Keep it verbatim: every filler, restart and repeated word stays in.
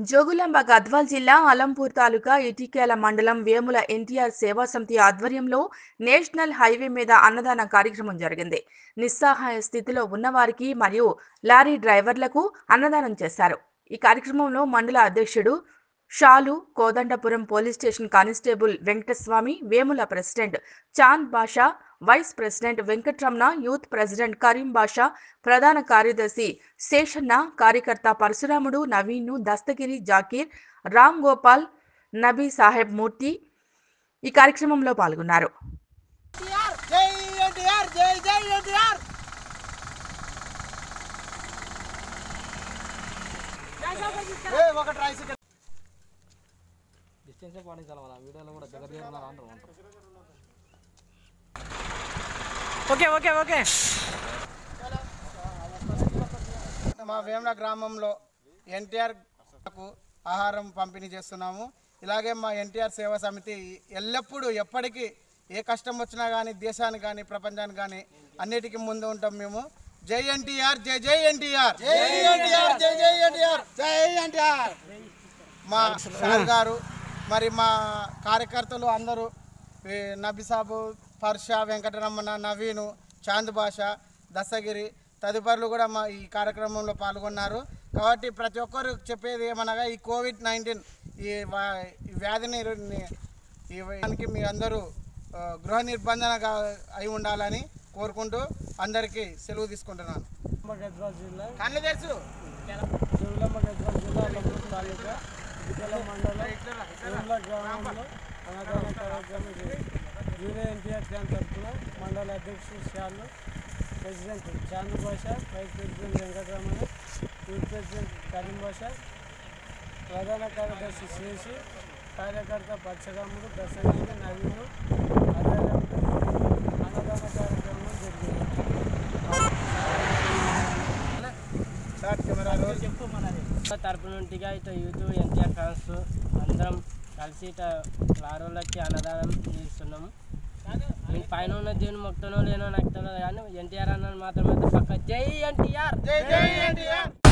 జోగులాంబ గద్వాల్ జిల్లా అలంపూర్ తాలూకా ఇటికేల మండలం వేముల ఎన్టీఆర్ సేవా సమితి ఆధ్వర్యంలో నేషనల్ హైవే మీద అన్నదాన కార్యక్రమం జరిగింది. నిస్సహాయ స్థితిలో ఉన్నవారికి మరియు లారీ డ్రైవర్లకు అన్నదానం చేశారు. ఈ కార్యక్రమంలో మండల అధ్యక్షుడు Shalu, Kodandapuram police station constable Venkataswamy, Vemula president Chand Basha, vice president Venkatramana, youth president Karim Basha, ప్రధాన కార్యదర్శి శేషన్న, కార్యకర్త పరశురాముడు, నవీన్, దస్తగిరి, జాకీర్, రామ్ గోపాల్, నబీ సాహెబ్ మూర్తి ఈ కార్యక్రమంలో పాల్గొన్నారు. ఓకే ఓకే ఓకే మా వేముల గ్రామంలో ఎన్టీఆర్ ఆహారం పంపిణీ చేస్తున్నాము. ఇలాగే మా ఎన్టీఆర్ సేవా సమితి ఎల్లప్పుడూ ఎప్పటికీ ఏ కష్టం వచ్చినా కానీ దేశానికి కానీ ప్రపంచానికి కానీ అన్నిటికీ ముందు ఉంటాం మేము. జై ఎన్టీఆర్, జై జై ఎన్టీఆర్, జై ఎన్టీఆర్, జై జై ఎన్టీఆర్, జై ఎన్టీఆర్. మా సార్ గారు మరి మా కార్యకర్తలు అందరూ నబీసాబు, పర్ష, వెంకటరమణ, నవీను, చాంద్ బాషా, దస్తగిరి తదుపరులు కూడా మా ఈ కార్యక్రమంలో పాల్గొన్నారు. కాబట్టి ప్రతి ఒక్కరు చెప్పేది ఏమనగా ఈ కోవిడ్ నైన్టీన్ ఈ వ్యాధిని ఈ మీ అందరూ గృహ నిర్బంధనగా అయి ఉండాలని కోరుకుంటూ అందరికీ సెలవు తీసుకుంటున్నాను. గద్వాల్ జిల్లా కళ్ళు తెలుసు జోగులాంబ గద్వాల్ జిల్లా అలంపూర్ తాలూకా ఇటికేల మండలం వేముల గ్రామంలో అన్నదాన కార్యక్రమం జూనియర్ ఎన్టీఆర్ క్యాంప్ తరఫున మండల అధ్యక్షుడు Shalu, president Chand Basha, vice president Venkataramana, youth president Karim Basha, ప్రధాన కార్యదర్శి శేషి, కార్యకర్త పరశురాముడు, దశగిరి, నవీను ఆధ్వర్యంలో అన్నదాన కార్యక్రమం జరిగింది. తరపు నుండిగా ఇటు యూత్ ఎన్టీఆర్ ఫ్యాన్స్ అందరం కలిసి ఇట లారోళ్ళకి అన్నదానం చేస్తున్నాము. నేను పైన ఉన్న దేవుని మొక్కనో లేనో నాకు తెలియదు కానీ ఎన్టీఆర్ అన్నది మాత్రమే పక్క జై ఎన్టీఆర్, జై జై ఎన్టీఆర్.